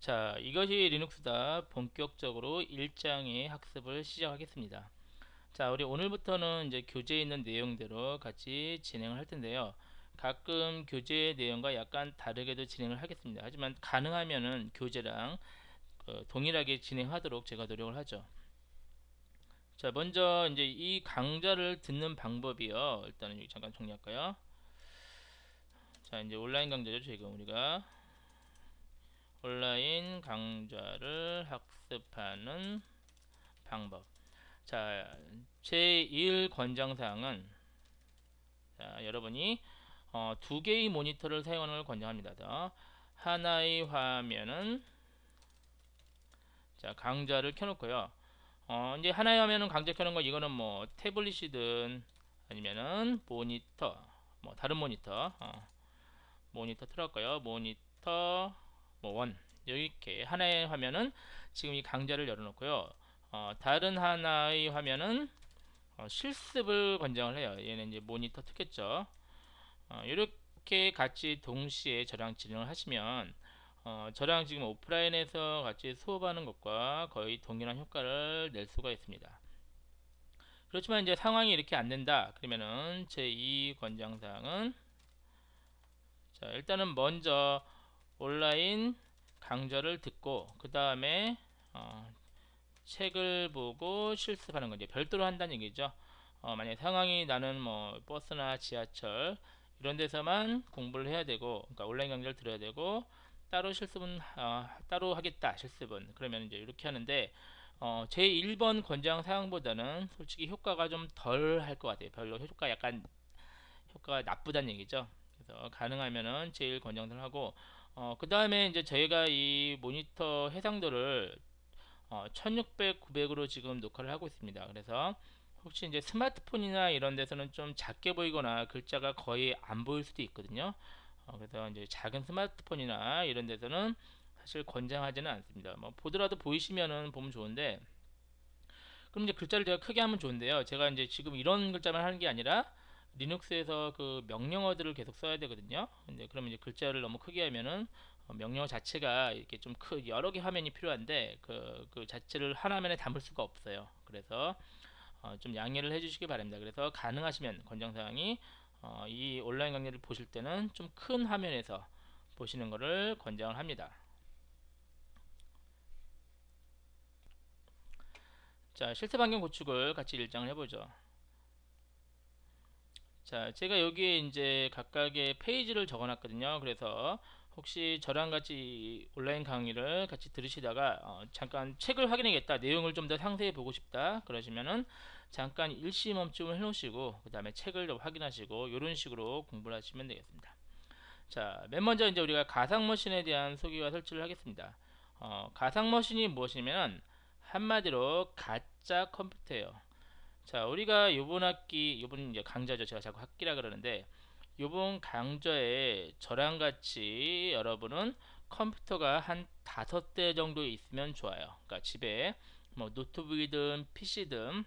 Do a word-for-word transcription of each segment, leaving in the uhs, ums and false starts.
자, 이것이 리눅스다. 본격적으로 일 장의 학습을 시작하겠습니다. 자, 우리 오늘부터는 이제 교재에 있는 내용대로 같이 진행을 할 텐데요. 가끔 교재 내용과 약간 다르게도 진행을 하겠습니다. 하지만 가능하면은 교재랑 그 동일하게 진행하도록 제가 노력을 하죠. 자, 먼저 이제 이 강좌를 듣는 방법이요. 일단은 여기 잠깐 정리할까요? 자, 이제 온라인 강좌죠. 지금 우리가 온라인 강좌를 학습하는 방법. 자, 제일 권장사항은 자, 여러분이 어, 두 개의 모니터를 사용하는 걸 권장합니다. 자, 하나의 화면은 자, 강좌를 켜놓고요. 어, 이제 하나의 화면은 강좌 켜는 거 이거는 뭐 태블릿이든 아니면은 모니터, 뭐 다른 모니터, 어, 모니터 틀었고요. 모니터 뭐 원. 이렇게 하나의 화면은 지금 이 강좌를 열어놓고요. 어, 다른 하나의 화면은 어, 실습을 권장을 해요. 얘는 이제 모니터 트겠죠. 어, 이렇게 같이 동시에 저랑 진행을 하시면 어, 저랑 지금 오프라인에서 같이 수업하는 것과 거의 동일한 효과를 낼 수가 있습니다. 그렇지만 이제 상황이 이렇게 안 된다. 그러면은 제이 권장사항은 자, 일단은 먼저 온라인 강좌를 듣고 그 다음에 어, 책을 보고 실습하는 건 이제 별도로 한다는 얘기죠. 어, 만약 상황이 나는 뭐 버스나 지하철 이런 데서만 공부를 해야 되고, 그러니까 온라인 강좌를 들어야 되고 따로 실습은 어, 따로 하겠다. 실습은 그러면 이제 이렇게 하는데 어, 제일 번 권장 사항보다는 솔직히 효과가 좀 덜 할 것 같아요. 별로 효과 약간 효과가 나쁘다는 얘기죠. 그래서 가능하면은 제일 권장을 하고 어, 그 다음에 이제 저희가 이 모니터 해상도를 어, 천육백, 구백으로 지금 녹화를 하고 있습니다. 그래서 혹시 이제 스마트폰이나 이런 데서는 좀 작게 보이거나 글자가 거의 안 보일 수도 있거든요. 어, 그래서 이제 작은 스마트폰이나 이런 데서는 사실 권장하지는 않습니다. 뭐 보더라도 보이시면은 보면 좋은데, 그럼 이제 글자를 제가 크게 하면 좋은데요. 제가 이제 지금 이런 글자만 하는 게 아니라 리눅스에서 그 명령어들을 계속 써야 되거든요. 근데 그러면 이제 글자를 너무 크게 하면은 어, 명령어 자체가 이렇게 좀 크, 여러 개 화면이 필요한데 그, 그 자체를 한 화면에 담을 수가 없어요. 그래서 어, 좀 양해를 해주시기 바랍니다. 그래서 가능하시면 권장사항이 어, 이 온라인 강의를 보실 때는 좀 큰 화면에서 보시는 것을 권장을 합니다. 자, 실습 환경 구축을 같이 일장을 해보죠. 자, 제가 여기에 이제 각각의 페이지를 적어 놨거든요. 그래서 혹시 저랑 같이 온라인 강의를 같이 들으시다가 어, 잠깐 책을 확인하겠다, 내용을 좀 더 상세히 보고 싶다 그러시면은 잠깐 일시 멈춤을 해 놓으시고 그 다음에 책을 좀 확인하시고 이런 식으로 공부를 하시면 되겠습니다. 자, 맨 먼저 이제 우리가 가상머신에 대한 소개와 설치를 하겠습니다. 어, 가상머신이 무엇이냐면 한마디로 가짜 컴퓨터예요. 자, 우리가 요번 학기, 요번 이제 강좌죠. 제가 자꾸 학기라 그러는데, 요번 강좌에 저랑 같이 여러분은 컴퓨터가 한 다섯 대 정도 있으면 좋아요. 그러니까 집에 뭐 노트북이든 피시든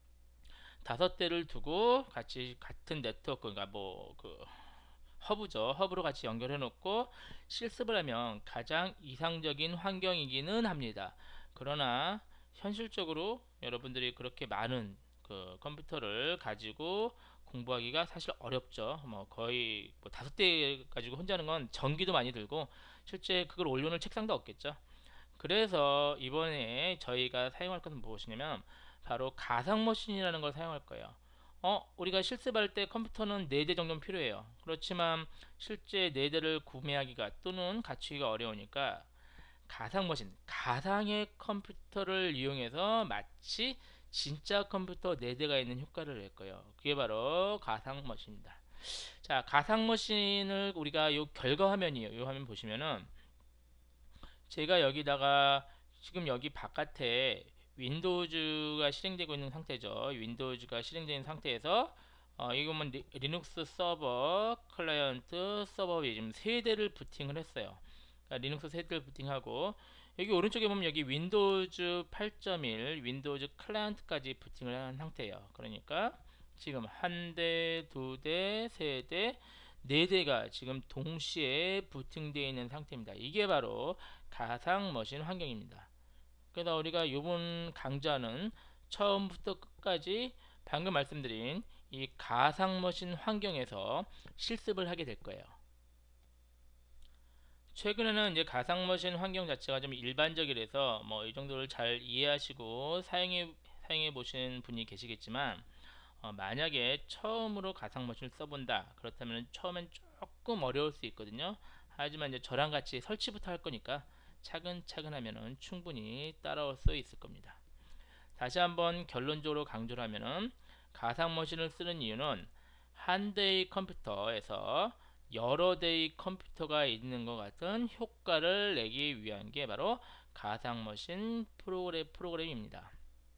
다섯 대를 두고 같이 같은 네트워크, 그러니까 뭐 그 허브죠. 허브로 같이 연결해 놓고 실습을 하면 가장 이상적인 환경이기는 합니다. 그러나 현실적으로 여러분들이 그렇게 많은 그 컴퓨터를 가지고 공부하기가 사실 어렵죠. 뭐 거의 뭐 다섯 대 가지고 혼자 하는 건 전기도 많이 들고 실제 그걸 올려놓을 책상도 없겠죠. 그래서 이번에 저희가 사용할 것은 무엇이냐면 바로 가상머신이라는 걸 사용할 거예요. 어, 우리가 실습할 때 컴퓨터는 네 대 정도는 필요해요. 그렇지만 실제 네 대를 구매하기가 또는 갖추기가 어려우니까 가상머신, 가상의 컴퓨터를 이용해서 마치 진짜 컴퓨터 네 대가 있는 효과를 낼 거예요. 그게 바로 가상머신입니다. 자, 가상머신을 우리가 요 결과 화면이에요. 요 화면 보시면은 제가 여기다가 지금 여기 바깥에 윈도우즈가 실행되고 있는 상태죠. 윈도우즈가 실행되는 상태에서 어, 이거면 리, 리눅스 서버, 클라이언트, 서버 지금 세 대를 부팅을 했어요. 그러니까 리눅스 세 대를 부팅하고 여기 오른쪽에 보면 여기 윈도우즈 팔 점 일, 윈도우즈 클라이언트까지 부팅을 한 상태예요. 그러니까 지금 한 대, 두 대, 세 대, 네 대가 지금 동시에 부팅되어 있는 상태입니다. 이게 바로 가상머신 환경입니다. 그래서 우리가 이번 강좌는 처음부터 끝까지 방금 말씀드린 이 가상머신 환경에서 실습을 하게 될 거예요. 최근에는 이제 가상머신 환경 자체가 좀 일반적이라서 뭐 이 정도를 잘 이해하시고 사용해 사용해 보신 분이 계시겠지만, 어, 만약에 처음으로 가상머신을 써본다 그렇다면 처음엔 조금 어려울 수 있거든요. 하지만 이제 저랑 같이 설치부터 할 거니까 차근차근 하면은 충분히 따라올 수 있을 겁니다. 다시 한번 결론적으로 강조를 하면은, 가상머신을 쓰는 이유는 한 대의 컴퓨터에서 여러 대의 컴퓨터가 있는 것 같은 효과를 내기 위한 게 바로 가상머신 프로그램, 프로그램입니다.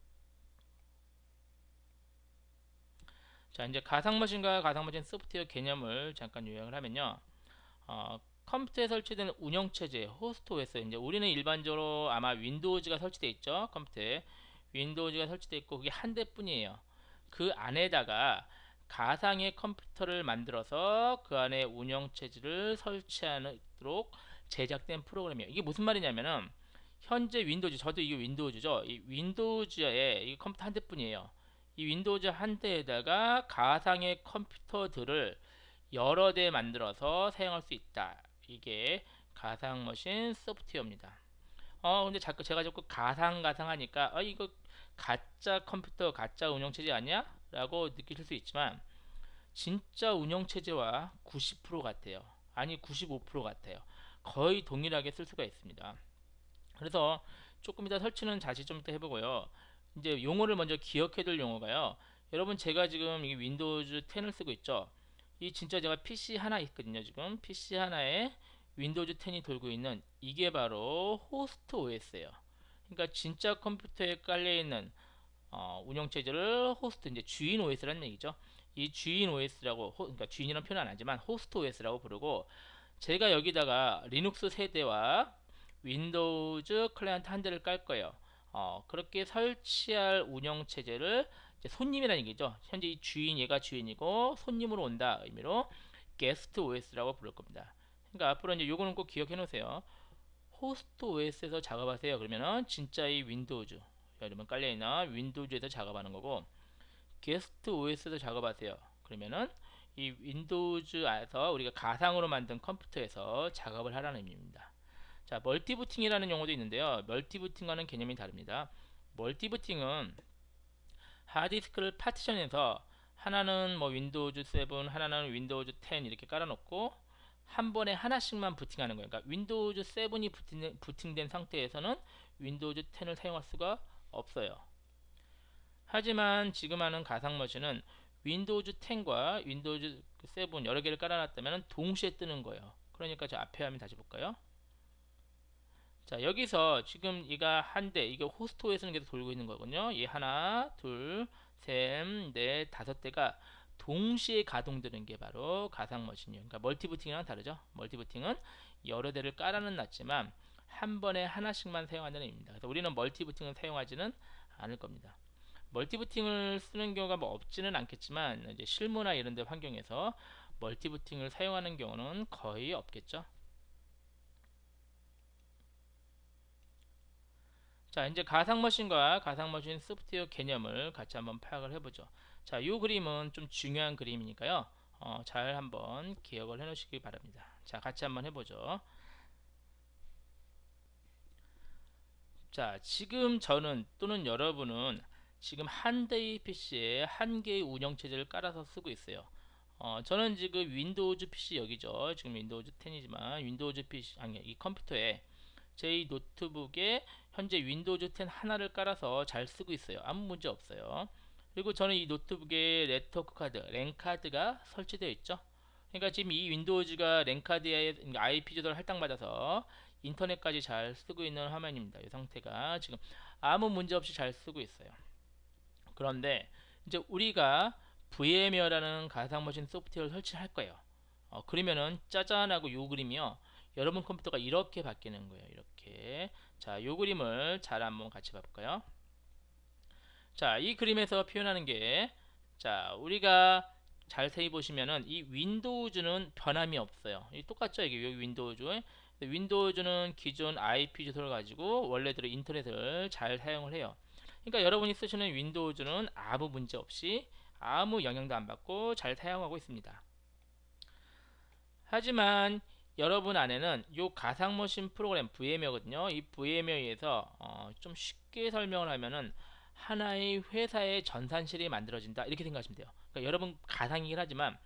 자, 이제 가상머신과 가상머신 소프트웨어 개념을 잠깐 요약을 하면요. 어, 컴퓨터에 설치된 운영체제, 호스트 오에스, 이제 우리는 일반적으로 아마 윈도우즈가 설치되어 있죠. 컴퓨터에 윈도우즈가 설치되어 있고 그게 한 대뿐이에요. 그 안에다가 가상의 컴퓨터를 만들어서 그 안에 운영체제를 설치하도록 제작된 프로그램이에요. 이게 무슨 말이냐면은, 현재 윈도우즈, 저도 이게 윈도우즈죠. 이 윈도우즈에 이 컴퓨터 한 대뿐이에요. 이 윈도우즈 한 대에다가 가상의 컴퓨터들을 여러 대 만들어서 사용할 수 있다. 이게 가상머신 소프트웨어입니다. 어 근데 자꾸 제가 자꾸 가상 가상 하니까 어 이거 가짜 컴퓨터 가짜 운영체제 아니야? 라고 느끼실 수 있지만, 진짜 운영체제와 구십 퍼센트 같아요. 아니 구십오 퍼센트 같아요. 거의 동일하게 쓸 수가 있습니다. 그래서 조금 이따 설치는 다시 좀 이따 해보고요. 이제 용어를 먼저 기억해둘 용어가요. 여러분, 제가 지금 이 윈도우즈 텐을 쓰고 있죠. 이 진짜 제가 피씨 하나 있거든요. 지금 피씨 하나에 윈도우즈 텐이 돌고 있는 이게 바로 호스트 오에스예요. 그러니까 진짜 컴퓨터에 깔려 있는 어, 운영체제를 호스트, 이제 주인 오에스라는 얘기죠. 이 주인 오에스라고, 그러니까 주인이라는 표현 안 하지만 호스트 오에스라고 부르고, 제가 여기다가 리눅스 세대와 윈도우즈 클라이언트 한 대를 깔 거예요. 어, 그렇게 설치할 운영체제를 이제 손님이라는 얘기죠. 현재 이 주인, 얘가 주인이고 손님으로 온다 의미로 게스트 오에스라고 부를 겁니다. 그러니까 앞으로 이제 요거는 꼭 기억해 놓으세요. 호스트 오에스에서 작업하세요. 그러면은 진짜 이 윈도우즈, 여러분 깔려있는 윈도우즈에서 작업하는 거고, 게스트 오에스에서 작업하세요. 그러면은 이 윈도우즈에서 우리가 가상으로 만든 컴퓨터에서 작업을 하라는 의미입니다. 자, 멀티부팅이라는 용어도 있는데요. 멀티부팅과는 개념이 다릅니다. 멀티부팅은 하드디스크를 파티션해서 하나는 뭐 윈도우즈 세븐, 하나는 윈도우즈 텐 이렇게 깔아놓고 한 번에 하나씩만 부팅하는 거예요. 그러니까 윈도우즈 세븐이 부팅, 부팅된 상태에서는 윈도우즈 텐을 사용할 수가 없어요. 하지만 지금 하는 가상머신은 윈도우즈 텐과 윈도우즈 세븐 여러 개를 깔아놨다면 동시에 뜨는 거예요. 그러니까 저 앞에 화면 다시 볼까요? 자, 여기서 지금 얘가 한 대, 이게 호스트에서는 계속 돌고 있는 거거든요. 이 하나, 둘, 셋, 넷, 다섯 대가 동시에 가동되는 게 바로 가상머신이에요. 그러니까 멀티부팅이랑 다르죠. 멀티부팅은 여러 대를 깔아는 놨지만 한 번에 하나씩만 사용한다는 의미입니다. 그래서 우리는 멀티부팅을 사용하지는 않을 겁니다. 멀티부팅을 쓰는 경우가 뭐 없지는 않겠지만, 이제 실무나 이런 데 환경에서 멀티부팅을 사용하는 경우는 거의 없겠죠. 자, 이제 가상머신과 가상머신 소프트웨어 개념을 같이 한번 파악을 해보죠. 자, 이 그림은 좀 중요한 그림이니까요. 어, 잘 한번 기억을 해 놓으시기 바랍니다. 자, 같이 한번 해보죠. 자, 지금 저는 또는 여러분은 지금 한 대의 피씨에 한 개의 운영체제를 깔아서 쓰고 있어요. 어, 저는 지금 윈도우즈 피씨 여기죠. 지금 윈도우즈 텐이지만 윈도우즈 피씨, 아니, 이 컴퓨터에 제 노트북에 현재 윈도우즈 텐 하나를 깔아서 잘 쓰고 있어요. 아무 문제 없어요. 그리고 저는 이 노트북에 네트워크 카드, 랜 카드가 설치되어 있죠. 그러니까 지금 이 윈도우즈가 랜 카드에 아이피 주소를 할당받아서 인터넷까지 잘 쓰고 있는 화면입니다. 이 상태가 지금 아무 문제 없이 잘 쓰고 있어요. 그런데 이제 우리가 브이엠웨어라는 가상머신 소프트웨어를 설치할 거예요. 어, 그러면은 짜잔하고 요 그림이요. 여러분 컴퓨터가 이렇게 바뀌는 거예요. 이렇게. 자, 요 그림을 잘 한번 같이 봐볼까요? 자, 이 그림에서 표현하는 게, 자, 우리가 자세히 보시면은 이 윈도우즈는 변함이 없어요. 이 똑같죠? 이게 여기 윈도우즈. 윈도우즈는 기존 아이피 주소를 가지고 원래대로 인터넷을 잘 사용을 해요. 그러니까 여러분이 쓰시는 윈도우즈는 아무 문제 없이 아무 영향도 안 받고 잘 사용하고 있습니다. 하지만 여러분 안에는 이 가상머신 프로그램 브이엠이거든요. 이 브이엠에 의해서 어, 좀 쉽게 설명을 하면은 하나의 회사의 전산실이 만들어진다 이렇게 생각하시면 돼요. 그러니까 여러분 가상이긴 하지만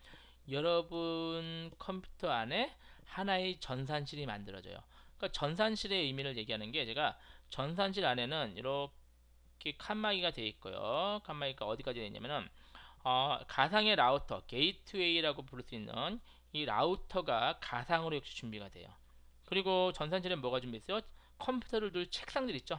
여러분 컴퓨터 안에 하나의 전산실이 만들어져요. 그러니까 전산실의 의미를 얘기하는 게 제가 전산실 안에는 이렇게 칸막이가 되어 있고요. 칸막이가 어디까지 되어 있냐면은 어, 가상의 라우터 게이트웨이라고 부를 수 있는 이 라우터가 가상으로 역시 준비가 돼요. 그리고 전산실에 뭐가 준비했어요? 컴퓨터를 둘 책상들 있죠.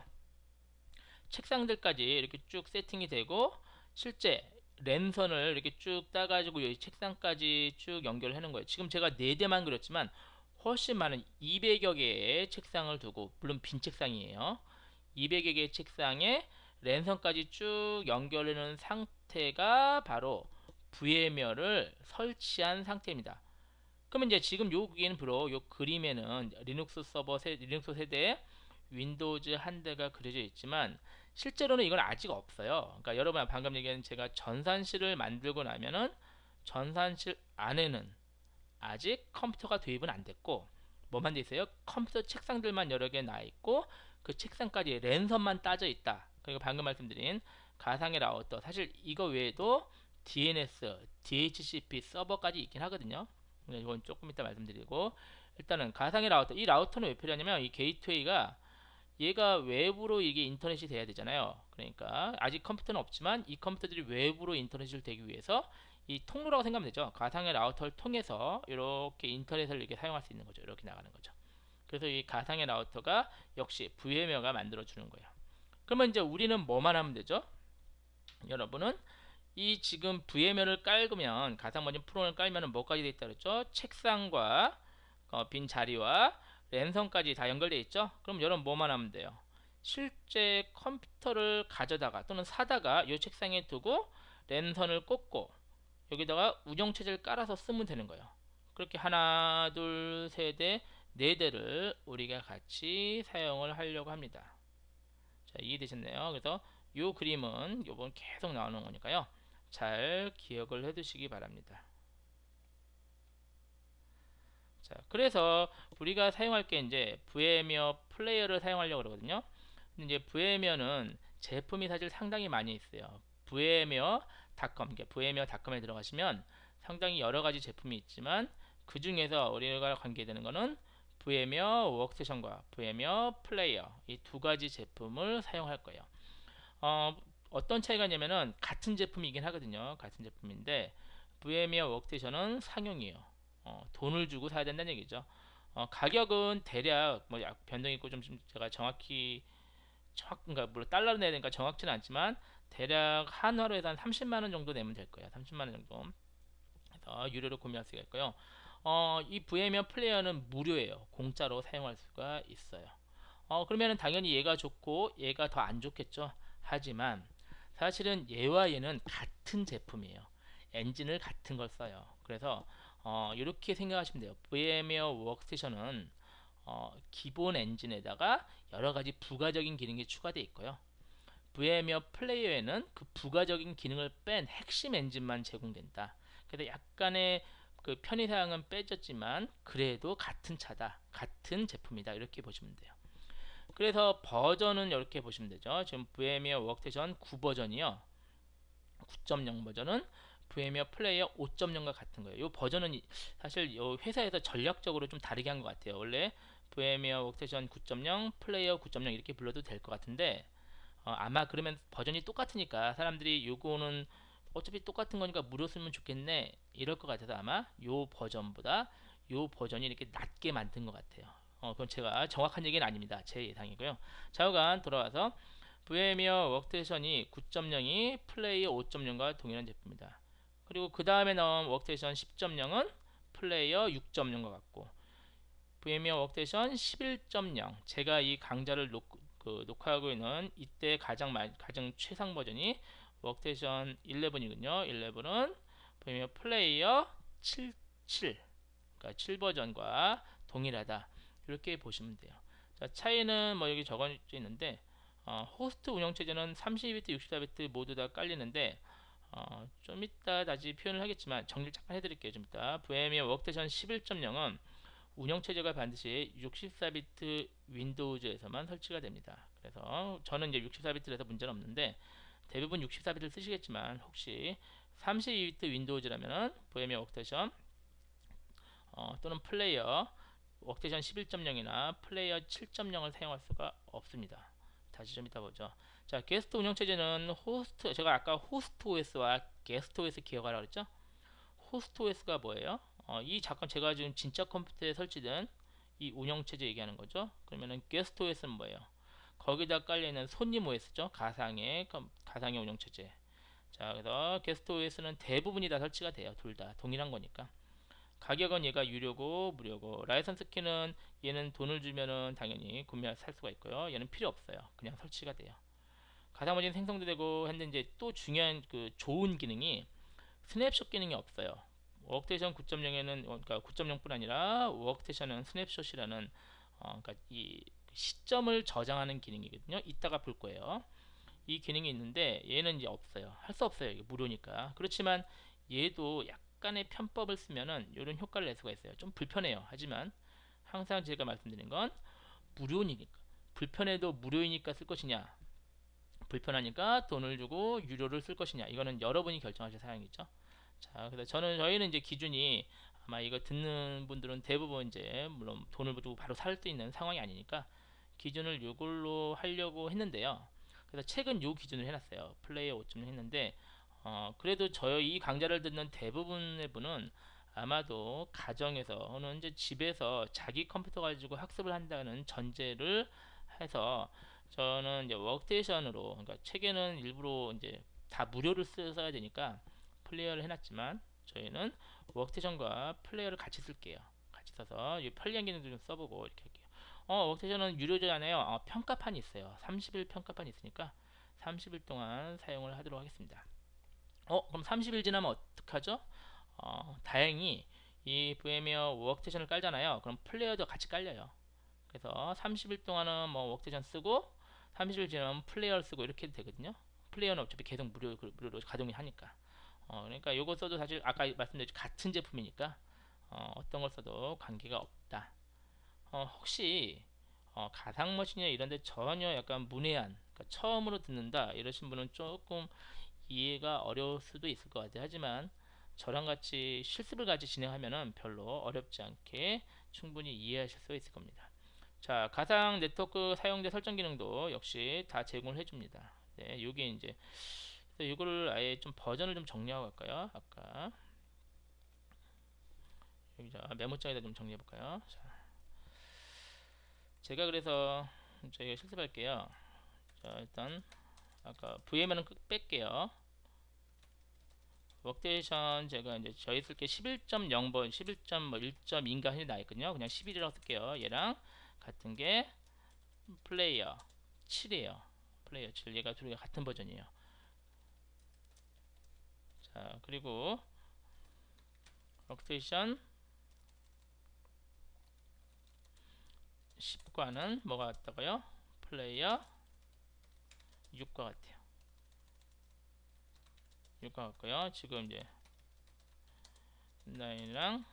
책상들까지 이렇게 쭉 세팅이 되고 실제 랜선을 이렇게 쭉 따가지고 이 책상까지 쭉 연결을 하는 거예요. 지금 제가 네 대만 그렸지만 훨씬 많은 이백여 개의 책상을 두고, 물론 빈 책상이에요. 이백여 개의 책상에 랜선까지 쭉 연결하는 상태가 바로 브이엠웨어를 설치한 상태입니다. 그러면 이제 지금 요 기계는 비록 요 그림에는 리눅스 서버 세, 리눅스 세대에 윈도우즈 한 대가 그려져 있지만 실제로는 이건 아직 없어요. 그러니까 여러분 방금 얘기한 제가 전산실을 만들고 나면은 전산실 안에는 아직 컴퓨터가 도입은 안 됐고 뭐만 돼 있어요? 컴퓨터 책상들만 여러 개 나 있고 그 책상까지 랜선만 따져 있다. 그리고 방금 말씀드린 가상의 라우터, 사실 이거 외에도 디엔에스, 디에이치시피 서버까지 있긴 하거든요. 이건 조금 이따 말씀드리고, 일단은 가상의 라우터, 이 라우터는 왜 필요하냐면 이 게이트웨이가 얘가 외부로 이게 인터넷이 돼야 되잖아요. 그러니까 아직 컴퓨터는 없지만 이 컴퓨터들이 외부로 인터넷이 되기 위해서 이 통로라고 생각하면 되죠. 가상의 라우터를 통해서 이렇게 인터넷을 이렇게 사용할 수 있는 거죠. 이렇게 나가는 거죠. 그래서 이 가상의 라우터가 역시 브이엠웨어가 만들어 주는 거예요. 그러면 이제 우리는 뭐만 하면 되죠? 여러분은 이 지금 브이엠웨어를 깔면, 가상머신 프로그램을 깔면 뭐까지 돼 있다 그랬죠? 책상과 어, 빈 자리와 랜선까지 다 연결되어 있죠. 그럼 여러분 뭐만 하면 돼요? 실제 컴퓨터를 가져다가 또는 사다가 이 책상에 두고 랜선을 꽂고 여기다가 운영체제를 깔아서 쓰면 되는 거예요. 그렇게 하나 둘셋넷네 대를 우리가 같이 사용을 하려고 합니다. 자, 이해되셨나요? 그래서 이 그림은 요번 계속 나오는 거니까요, 잘 기억을 해 두시기 바랍니다. 자, 그래서 우리가 사용할 게 이제 브이엠웨어 플레이어를 사용하려고 그러거든요. 근데 이제 브이엠웨어는 제품이 사실 상당히 많이 있어요. 브이엠웨어 닷컴, 그러니까 브이엠웨어 닷컴에 들어가시면 상당히 여러 가지 제품이 있지만 그 중에서 우리가 관계되는 거는 브이엠웨어 워크스테이션과 브이엠웨어 플레이어, 이 두 가지 제품을 사용할 거예요. 어, 어떤 차이가 있냐면은 같은 제품이긴 하거든요. 같은 제품인데 브이엠웨어 워크스테이션은 상용이에요. 어, 돈을 주고 사야 된다는 얘기죠. 어, 가격은 대략 뭐 변동이 있고 좀, 좀 제가 정확히 정확, 그러니까 물론 달러로 내야 되니까 정확치는 않지만 대략 한화로 해서 한 삼십만 원 정도 내면 될 거예요. 삼십만 원 정도. 그래서 유료로 구매할 수가 있고요. 어, 이 브이엠웨어 플레이어는 무료예요. 공짜로 사용할 수가 있어요. 어, 그러면은 당연히 얘가 좋고 얘가 더 안 좋겠죠. 하지만 사실은 얘와 얘는 같은 제품이에요. 엔진을 같은 걸 써요. 그래서 어, 이렇게 생각하시면 돼요. 브이엠웨어 워크스테이션은 어, 기본 엔진에다가 여러 가지 부가적인 기능이 추가되어 있고요. 브이엠웨어 플레이어에는 그 부가적인 기능을 뺀 핵심 엔진만 제공된다. 그래서 약간의 그 편의사항은 빼졌지만 그래도 같은 차다, 같은 제품이다, 이렇게 보시면 돼요. 그래서 버전은 이렇게 보시면 되죠. 지금 브이엠웨어 워크스테이션 구 버전이요, 구 점 영 버전은 브이엠웨어 플레이어 오 점 영과 같은 거예요. 이 버전은 사실 이 회사에서 전략적으로 좀 다르게 한 것 같아요. 원래 브이엠웨어 워크스테이션 구 점 영, 플레이어 구 점 영 이렇게 불러도 될 것 같은데 어, 아마 그러면 버전이 똑같으니까 사람들이 요거는 어차피 똑같은 거니까 무료 쓰면 좋겠네 이럴 것 같아서 아마 요 버전보다 요 버전이 이렇게 낮게 만든 것 같아요. 어, 그건 제가 정확한 얘기는 아닙니다. 제 예상이고요. 좌우간 돌아와서 브이엠웨어 워크스테이션이 구 점 영이 플레이어 오 점 영과 동일한 제품이다. 그리고 그 다음에 나온 워크스테이션 십 점 영은 플레이어 육 점 영과 같고, 브이엠웨어 워크스테이션 십일 점 영, 제가 이 강좌를 녹, 그, 녹화하고 있는 이때 가장 가장 최상 버전이 워크스테이션 십일이거든요. 십일은 보이면 플레이어 칠십칠, 그러니까 칠 버전과 동일하다, 이렇게 보시면 돼요. 자, 차이는 뭐 여기 적어져 있는데 어, 호스트 운영체제는 삼십이 비트, 육십사 비트 모두 다 깔리는데 어, 좀 이따 다시 표현을 하겠지만 정리를 잠깐 해드릴게요. 좀 이따. 브이엠이어 워크스테이션 십일 점 영은 운영체제가 반드시 육십사 비트 윈도우즈에서만 설치가 됩니다. 그래서 저는 이제 육십사 비트라서 문제는 없는데 대부분 육십사 비트를 쓰시겠지만 혹시 삼십이 비트 윈도우즈라면 브이엠이어 워크스테이션 어, 또는 플레이어 워크스테이션 십일 점 영이나 플레이어 칠 점 영을 사용할 수가 없습니다. 다시 좀 이따 보죠. 자, 게스트 운영체제는 호스트, 제가 아까 호스트 오에스와 게스트 오에스 기억하라고 그랬죠? 호스트 오에스가 뭐예요? 어, 이 잠깐 제가 지금 진짜 컴퓨터에 설치된 이 운영체제 얘기하는 거죠. 그러면은 게스트 오에스는 뭐예요? 거기다 깔려있는 손님 오에스죠. 가상의 가상의 운영체제. 자, 그래서 게스트 오에스는 대부분이 다 설치가 돼요. 둘 다 동일한 거니까. 가격은 얘가 유료고 무료고, 라이선스 키는 얘는 돈을 주면은 당연히 구매할 살 수가 있고요. 얘는 필요 없어요. 그냥 설치가 돼요. 가상머신 생성도 되고 했는데 이제 또 중요한 그 좋은 기능이 스냅샷 기능이 없어요. 워크스테이션 구 점 영에는 그러니까 구 점 영뿐 아니라 워크스테이션은 스냅샷이라는 어, 그러니까 이 시점을 저장하는 기능이거든요. 이따가 볼 거예요. 이 기능이 있는데 얘는 이제 없어요. 할 수 없어요. 이게 무료니까. 그렇지만 얘도 약간의 편법을 쓰면은 이런 효과를 낼 수가 있어요. 좀 불편해요. 하지만 항상 제가 말씀드린 건 무료니까, 불편해도 무료이니까 쓸 것이냐, 불편하니까 돈을 주고 유료를 쓸 것이냐, 이거는 여러분이 결정하실 사항이죠. 자, 그래서 저는 저희는 이제 기준이 아마 이거 듣는 분들은 대부분 이제 물론 돈을 주고 바로 살 수 있는 상황이 아니니까 기준을 이걸로 하려고 했는데요. 그래서 최근 요 기준을 해놨어요. 플레이어 오 점 영 했는데 어, 그래도 저희 이 강좌를 듣는 대부분의 분은 아마도 가정에서는 이제 집에서 자기 컴퓨터 가지고 학습을 한다는 전제를 해서 저는 이제 워크스테이션으로, 그러니까 책에는 일부러 이제 다 무료를 써야 되니까 플레이어를 해놨지만 저희는 워크스테이션과 플레이어를 같이 쓸게요. 같이 써서 이 편리한 기능도 좀 써보고 이렇게 할게요. 어, 워크스테이션은 유료잖아요. 어, 평가판이 있어요. 삼십 일 평가판이 있으니까 삼십 일 동안 사용을 하도록 하겠습니다. 어, 그럼 삼십 일 지나면 어떡하죠? 어, 다행히 이 브이엠웨어 워크스테이션을 깔잖아요. 그럼 플레이어도 같이 깔려요. 그래서 삼십 일 동안은 뭐 워크스테이션 쓰고 삼십 일 지나면 플레이어를 쓰고 이렇게 해도 되거든요. 플레이어는 어차피 계속 무료, 무료로 가동이 하니까. 어, 그러니까 요거 써도 사실 아까 말씀드렸죠, 같은 제품이니까 어, 어떤 걸 써도 관계가 없다. 어, 혹시 어, 가상머신이나 이런데 전혀 약간 문외한, 그러니까 처음으로 듣는다 이러신 분은 조금 이해가 어려울 수도 있을 것 같아요. 하지만 저랑 같이 실습을 같이 진행하면은 별로 어렵지 않게 충분히 이해하실 수 있을 겁니다. 자, 가상 네트워크 사용자 설정 기능도 역시 다 제공을 해줍니다. 네, 요게 이제 이거를 아예 좀 버전을 좀 정리하고 갈까요? 아까 여기자 메모장에다 좀 정리해 볼까요? 자, 제가 그래서 저희가 실습할게요. 자, 일단 아까 브이엠은 뺄게요. 워크스테이션 제가 이제 저희 쓸게 십일 점 영 번, 십일 점 일 점 이인가 나 있거든요. 그냥 십일이라고 쓸게요. 얘랑 같은 게 플레이어 칠이에요. 플레이어 칠, 얘가 둘이 같은 버전이에요. 자, 그리고 워크스테이션 십과는 뭐가 같다고요? 플레이어 육과 같아요. 육과 같고요. 지금 이제 나인이랑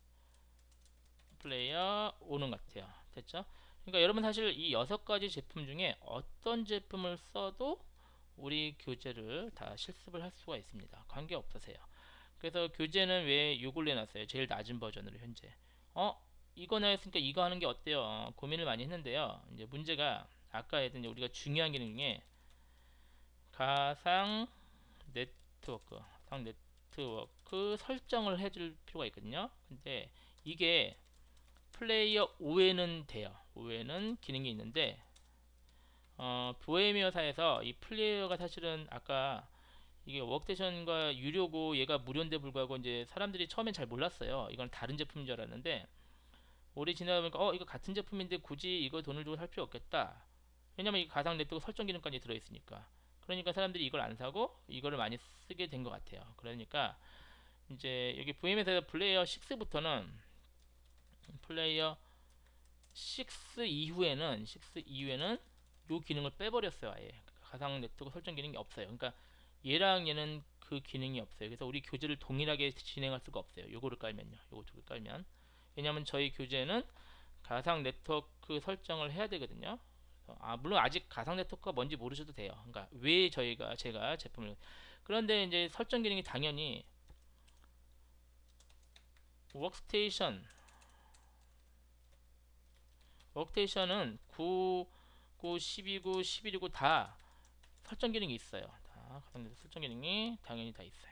플레이어 오는 같아요. 됐죠? 그러니까 여러분 사실 이 여섯 가지 제품 중에 어떤 제품을 써도 우리 교재를 다 실습을 할 수가 있습니다. 관계 없으세요. 그래서 교재는 왜 이걸 내놨어요? 제일 낮은 버전으로 현재. 어? 이거 나왔으니까 이거 하는 게 어때요? 어, 고민을 많이 했는데요. 이제 문제가 아까 했던 우리가 중요한 기능 중에 가상 네트워크, 가상 네트워크 설정을 해줄 필요가 있거든요. 근데 이게 플레이어 오에는 돼요. 오에는 기능이 있는데 어, 브이엠웨어사에서 이 플레이어가 사실은 아까 이게 워크스테이션과 유료고 얘가 무료인데 불구하고 이제 사람들이 처음엔 잘 몰랐어요. 이건 다른 제품인 줄 알았는데 오래 지나다 보니까 어 이거 같은 제품인데 굳이 이거 돈을 주고 살 필요 없겠다. 왜냐면 이 가상 네트워크 설정 기능까지 들어있으니까. 그러니까 사람들이 이걸 안 사고 이거를 많이 쓰게 된 것 같아요. 그러니까 이제 여기 브이엠에서 플레이어 식스부터는 플레이어 식스 이후에는 식스 이후에는 요 기능을 빼버렸어요. 아예 가상 네트워크 설정 기능이 없어요. 그러니까 얘랑 얘는 그 기능이 없어요. 그래서 우리 교재를 동일하게 진행할 수가 없어요. 요거를 깔면요. 요거 두개 깔면. 왜냐하면 저희 교재는 가상 네트워크 설정을 해야 되거든요. 아, 물론 아직 가상 네트워크가 뭔지 모르셔도 돼요. 그러니까 왜 저희가 제가 제품을 그런데 이제 설정 기능이 당연히 워크스테이션 워크스테이션은 구, 구, 십이구, 십일이구 다 설정 기능이 있어요. 다 가상 네트워크 설정 기능이 당연히 다 있어요.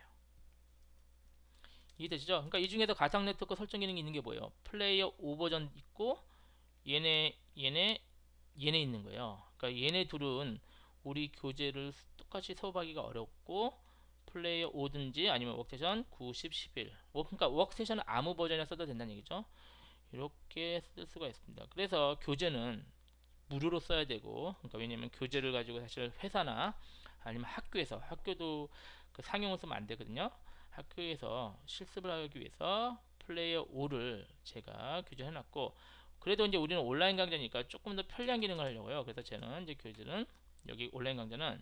이해되시죠? 그러니까 이 중에서 가상 네트워크 설정 기능이 있는 게 뭐예요? 플레이어 오 버전 있고 얘네 얘네 얘네 있는 거예요. 그러니까 얘네 둘은 우리 교재를 똑같이 수업하기가 어렵고 플레이어 오든지 아니면 워크스테이션 구, 십, 십일 그러니까 워크스테이션은 아무 버전에 써도 된다는 얘기죠. 이렇게 쓸 수가 있습니다. 그래서 교재는 무료로 써야 되고 그러니까 왜냐면 교재를 가지고 사실 회사나 아니면 학교에서 학교도 그 상용을 쓰면 안 되거든요. 학교에서 실습을 하기 위해서 플레이어 오를 제가 규정해 놨고 그래도 이제 우리는 온라인 강좌니까 조금 더 편리한 기능을 하려고요. 그래서 저는 이제 교재는 여기 온라인 강좌는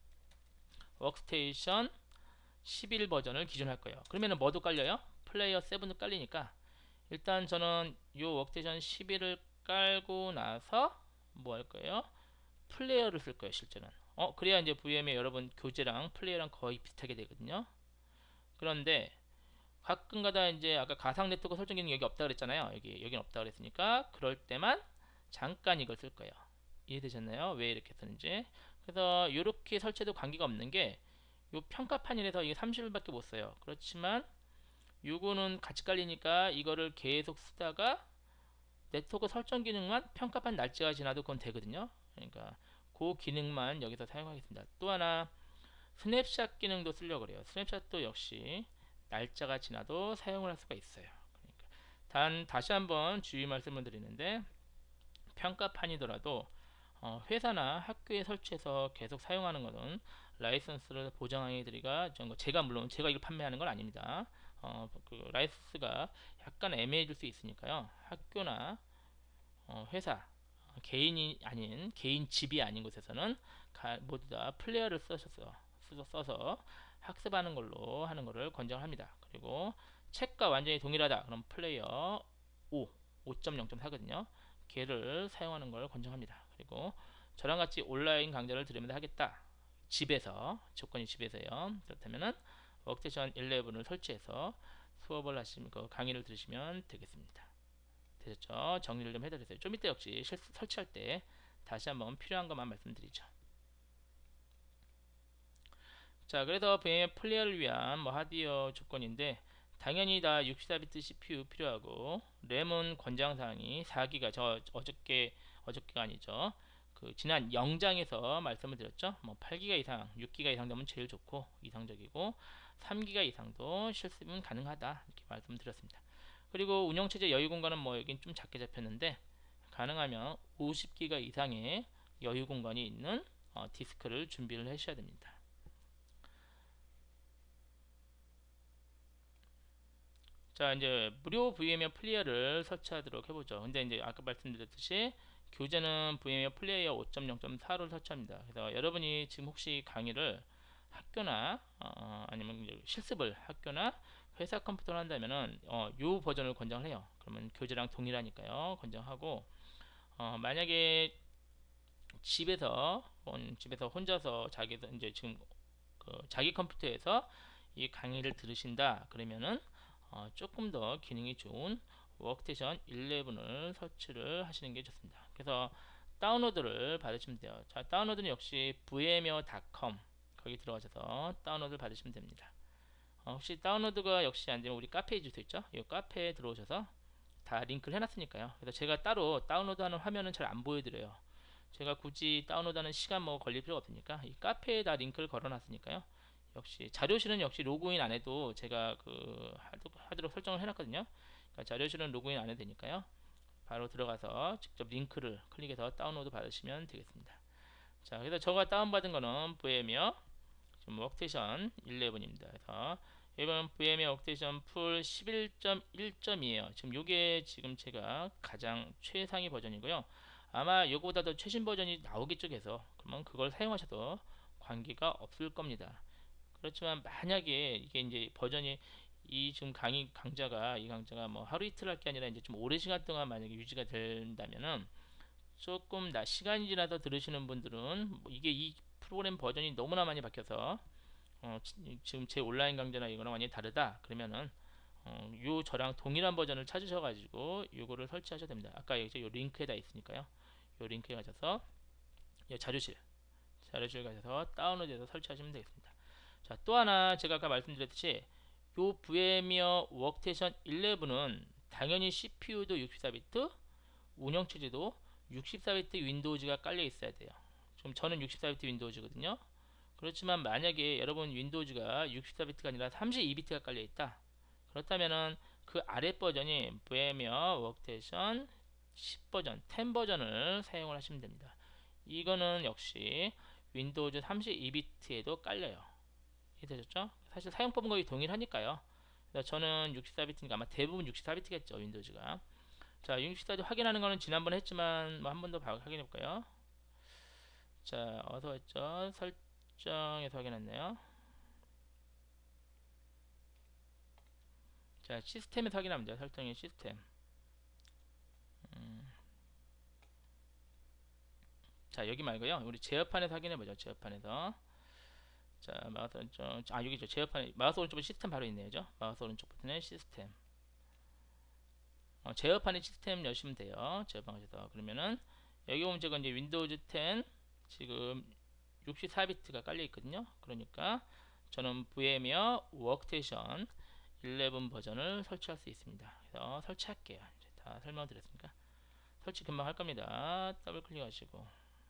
워크스테이션 십일 버전을 기준할 거예요. 그러면은 뭐도 깔려요? 플레이어 칠도 깔리니까 일단 저는 요 워크스테이션 십일을 깔고 나서 뭐 할 거예요? 플레이어를 쓸 거예요, 실제는. 어, 그래야 이제 브이엠에 여러분 교재랑 플레이어랑 거의 비슷하게 되거든요. 그런데 가끔가다 이제 아까 가상 네트워크 설정 기능 여기 없다 그랬잖아요. 여기 여긴 없다 그랬으니까 그럴 때만 잠깐 이걸 쓸 거예요. 이해되셨나요? 왜 이렇게 쓰는지. 그래서 이렇게 설치해도 관계가 없는 게 요 평가판이라서 이게 삼십 일밖에 못 써요. 그렇지만 요거는 같이 깔리니까 이거를 계속 쓰다가 네트워크 설정 기능만 평가판 날짜가 지나도 그건 되거든요. 그러니까 그 기능만 여기서 사용하겠습니다. 또 하나 스냅샷 기능도 쓰려고 그래요. 스냅샷도 역시 날짜가 지나도 사용을 할 수가 있어요. 그러니까 단 다시 한번 주의 말씀을 드리는데 평가판이더라도 어, 회사나 학교에 설치해서 계속 사용하는 것은 라이선스를 보장해 드리가 제가 물론 제가 이걸 판매하는 건 아닙니다. 어, 그 라이선스가 약간 애매해질 수 있으니까요. 학교나 어, 회사 개인이 아닌 개인 집이 아닌 곳에서는 가, 모두 다 플레이어를 써서 써서 학습하는 걸로 하는 것을 권장합니다. 그리고 책과 완전히 동일하다. 그럼 플레이어 오, 오 점 영 점 사거든요. 걔를 사용하는 걸 권장합니다. 그리고 저랑 같이 온라인 강좌를 들으면서 하겠다. 집에서 조건이 집에서요. 그렇다면은 워크스테이션 십일을 설치해서 수업을 하시면 그 강의를 들으시면 되겠습니다. 되셨죠? 정리를 좀 해드렸어요. 좀 이따 역시 실, 설치할 때 다시 한번 필요한 것만 말씀드리죠. 자, 그래서 브이엠 플레이어를 위한 뭐 하드웨어 조건인데 당연히 다 육십사 비트 씨피유 필요하고 램은 권장사항이 사 기가 저 어저께 어저께가 아니죠. 그 지난 영장에서 말씀을 드렸죠. 뭐 팔 기가 이상, 육 기가 이상 되면 제일 좋고 이상적이고 삼 기가 이상도 실습은 가능하다 이렇게 말씀드렸습니다. 그리고 운영체제 여유 공간은 뭐 여긴 좀 작게 잡혔는데 가능하면 오십 기가 이상의 여유 공간이 있는 어, 디스크를 준비를 하셔야 됩니다. 자, 이제 무료 브이엠 플레이어를 설치하도록 해보죠. 근데 이제 아까 말씀드렸듯이 교재는 브이엠 플레이어 오 점 영 점 사를 설치합니다. 그래서 여러분이 지금 혹시 강의를 학교나 어, 아니면 실습을 학교나 회사 컴퓨터로 한다면은 어, 요 버전을 권장을 해요. 그러면 교재랑 동일하니까요. 권장하고 어, 만약에 집에서 음, 집에서 혼자서 자기 이제 지금 그 자기 컴퓨터에서 이 강의를 들으신다 그러면은 어, 조금 더 기능이 좋은 워크스테이션 십일을 설치를 하시는 게 좋습니다. 그래서 다운로드를 받으시면 돼요. 자, 다운로드는 역시 브이엠웨어 닷컴 거기 들어가셔서 다운로드를 받으시면 됩니다. 어, 혹시 다운로드가 역시 안되면 우리 카페에 줄 수 있죠. 이 카페에 들어오셔서 다 링크를 해놨으니까요. 그래서 제가 따로 다운로드하는 화면은 잘 안 보여드려요. 제가 굳이 다운로드하는 시간 뭐 걸릴 필요가 없으니까 이 카페에다 링크를 걸어놨으니까요. 역시 자료실은 역시 로그인 안 해도 제가 그 하도록 설정을 해놨거든요. 그러니까 자료실은 로그인 안 해도 되니까요. 바로 들어가서 직접 링크를 클릭해서 다운로드 받으시면 되겠습니다. 자, 그래서 제가 다운받은 거는 브이엠웨어 지금 워크스테이션 십일입니다. 그래서 이번 브이엠의 워크테이션 풀 십일 점 일 점이에요. 지금 요게 지금 제가 가장 최상위 버전이고요. 아마 요거보다 더 최신 버전이 나오겠죠. 계속 그러면 그걸 사용하셔도 관계가 없을 겁니다. 그렇지만 만약에 이게 이제 버전이 이 지금 강의 강좌가 이 강좌가 뭐 하루 이틀 할 게 아니라 이제 좀 오랜 시간 동안 만약에 유지가 된다면은 조금 나 시간이 지나서 들으시는 분들은 뭐 이게 이 프로그램 버전이 너무나 많이 바뀌어서 어, 지금 제 온라인 강좌나 이거랑 완전히 다르다 그러면은 어, 요 저랑 동일한 버전을 찾으셔가지고 요거를 설치하셔도 됩니다. 아까 여기 요 링크에다 있으니까요. 요 링크에 가셔서 요 자료실 자료실 가셔서 다운로드해서 설치하시면 되겠습니다. 자, 또 하나 제가 아까 말씀드렸듯이 요 브이엠웨어 워크테이션 십일은 당연히 씨피유도 육십사 비트, 운영체제도 육십사 비트 윈도우즈가 깔려 있어야 돼요. 좀 저는 육십사 비트 윈도우즈거든요. 그렇지만 만약에 여러분 윈도우즈가 육십사 비트가 아니라 삼십이 비트가 깔려 있다. 그렇다면은 그 아래 버전이 브이엠웨어 워크테이션 십 버전, 십 버전을 사용을 하시면 됩니다. 이거는 역시 윈도우즈 삼십이 비트에도 깔려요. 이해되셨죠? 사실 사용법은 거의 동일하니까요. 저는 육십사 비트니까 아마 대부분 육십사 비트겠죠, 윈도우즈가. 자, 육십사 비트 확인하는 거는 지난번에 했지만 뭐 한 번 더 확인해 볼까요? 자, 어디서 했죠? 설정에서 확인했네요. 자, 시스템에서 확인하면 돼요. 설정의 시스템. 음. 자, 여기 말고요. 우리 제어판에서 확인해 보죠. 제어판에서. 자, 마우스 오른쪽. 아, 여기죠. 제어판. 마우스 오른쪽 시스템 바로 있네요. 죠? 마우스 오른쪽 버튼에 시스템. 어, 제어판의 시스템 여시면 돼요. 제어판 하셔서. 그러면은 여기 보면 제가 이제 윈도우즈 텐 지금 육십사 비트가 깔려 있거든요. 그러니까 저는 브이엠웨어 워크테이션 십일 버전을 설치할 수 있습니다. 그래서 설치할게요. 이제 다 설명드렸으니까 설치 금방 할 겁니다. 더블 클릭하시고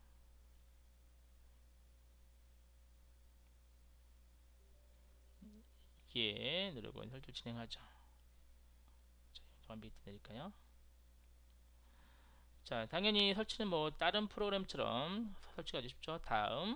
예 누르고 설치 진행하죠. 자, 비트 내릴까요? 자, 당연히 설치는 뭐 다른 프로그램처럼 설치가 쉽죠. 다음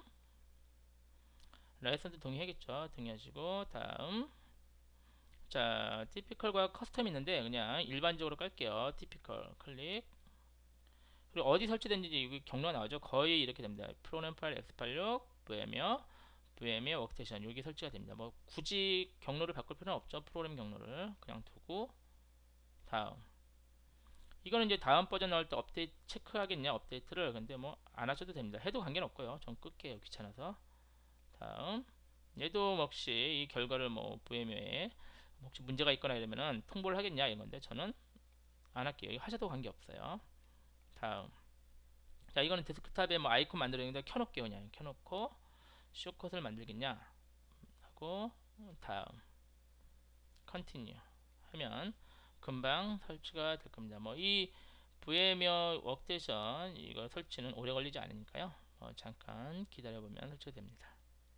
라이선스 동의하겠죠. 동의하시고 다음 자, 티피컬과 커스텀 있는데 그냥 일반적으로 깔게요. 티피컬 클릭. 그리고 어디 설치된지 여기 경로가 나오죠. 거의 이렇게 됩니다. 프로그램 파일 엑스 팔십육, 브이엠웨어, 브이엠웨어 워크테이션 여기 설치가 됩니다. 뭐 굳이 경로를 바꿀 필요는 없죠. 프로그램 경로를 그냥 두고 다음. 이거는 이제 다음 버전 나올 때 업데이트 체크하겠냐 업데이트를. 근데 뭐 안 하셔도 됩니다. 해도 관계는 없고요. 전 끌게요. 귀찮아서. 다음. 얘도 역시 이 결과를 뭐 브이엠웨어에 혹시 문제가 있거나 이러면은 통보를 하겠냐 이런 건데 저는 안 할게요. 이거 하셔도 관계 없어요. 다음. 자, 이거는 데스크탑에 뭐 아이콘 만들었는데 켜놓을게요. 그냥 켜놓고 쇼컷을 만들겠냐 하고 다음 컨티뉴 하면 금방 설치가 될 겁니다. 뭐 이 브이엠웨어 워크테이션 이거 설치는 오래 걸리지 않으니까요. 뭐 잠깐 기다려보면 설치가 됩니다.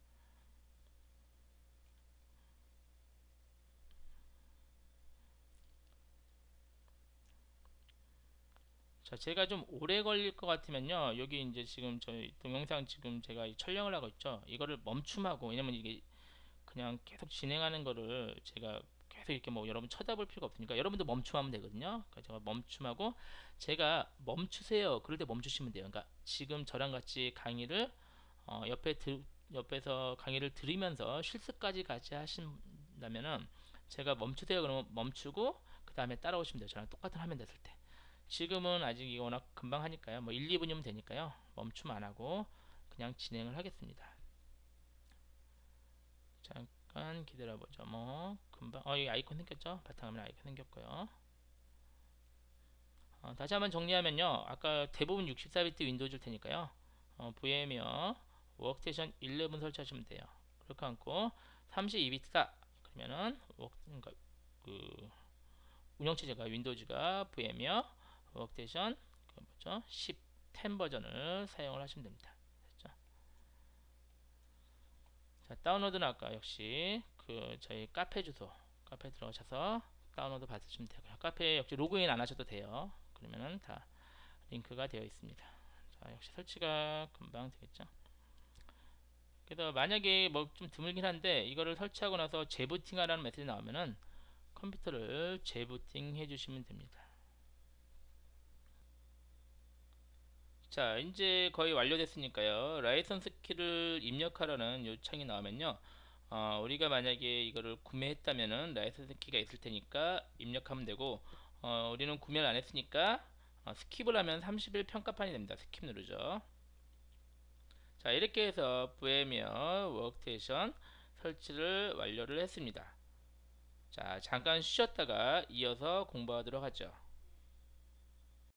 자, 제가 좀 오래 걸릴 것 같으면요. 여기 이제 지금 저희 동영상 지금 제가 촬영을 하고 있죠. 이거를 멈춤하고 왜냐면 이게 그냥 계속 진행하는 거를 제가 계속 이렇게 뭐 여러분 쳐다볼 필요가 없으니까 여러분도 멈춤하면 되거든요. 그러니까 제가 멈춤하고 제가 멈추세요. 그럴 때 멈추시면 돼요. 그러니까 지금 저랑 같이 강의를 어 옆에 들, 옆에서 강의를 들으면서 실습까지 같이 하신다면은 제가 멈추세요. 그러면 멈추고 그 다음에 따라오시면 돼요. 저랑 똑같은 화면 됐을 때. 지금은 아직 이거 워낙 금방 하니까요. 뭐 일, 이 분이면 되니까요. 멈춤 안 하고 그냥 진행을 하겠습니다. 잠깐 기다려보죠. 뭐 금방 어 여기 아이콘 생겼죠? 바탕화면 아이콘 생겼고요. 어, 다시 한번 정리하면요. 아까 대부분 육십사 비트 윈도우즈일 테니까요. 어, 브이엠웨어 워크테이션 십일 설치하시면 돼요. 그렇게 않고 삼십이 비트다. 그러면은 워크, 그러니까 그 운영체제가 윈도우즈가 브이엠웨어 워크테이션 그 뭐죠? 십, 십 버전을 사용을 하시면 됩니다. 됐죠? 자, 다운로드는 아까 역시 그 저희 카페 주소 카페 들어오셔서 다운로드 받으시면 되고요. 카페 역시 로그인 안 하셔도 돼요. 그러면은 다 링크가 되어 있습니다. 자, 역시 설치가 금방 되겠죠. 그래서 만약에 뭐 좀 드물긴 한데 이거를 설치하고 나서 재부팅하라는 메시지 나오면은 컴퓨터를 재부팅 해주시면 됩니다. 자, 이제 거의 완료됐으니까요. 라이선스 키를 입력하라는 요청이 나오면요. 어, 우리가 만약에 이거를 구매했다면은 라이선스 키가 있을 테니까 입력하면 되고, 어, 우리는 구매를 안 했으니까 어, 스킵을 하면 삼십 일 평가판이 됩니다. 스킵 누르죠. 자, 이렇게 해서 브레미어 워크스테이션 설치를 완료를 했습니다. 자, 잠깐 쉬었다가 이어서 공부하도록 하죠.